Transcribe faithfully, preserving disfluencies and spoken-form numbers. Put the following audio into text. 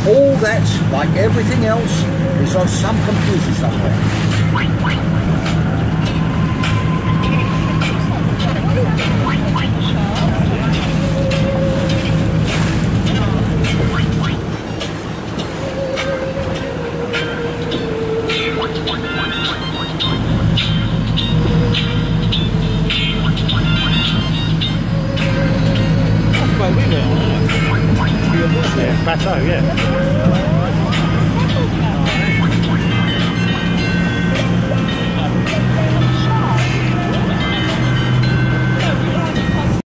All that, like everything else, is on some computer somewhere. That's where we were. Yeah, plateau, yeah.